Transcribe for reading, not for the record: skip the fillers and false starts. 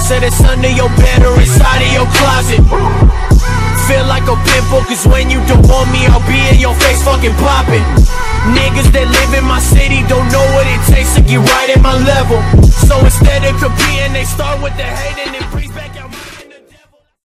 Said it's under your bed or inside of your closet. Feel like a pimple, cause when you don't want me, I'll be in your face fucking popping. Niggas that live in my city don't know what it takes to get right at my level. So instead of competing, they start with the hate and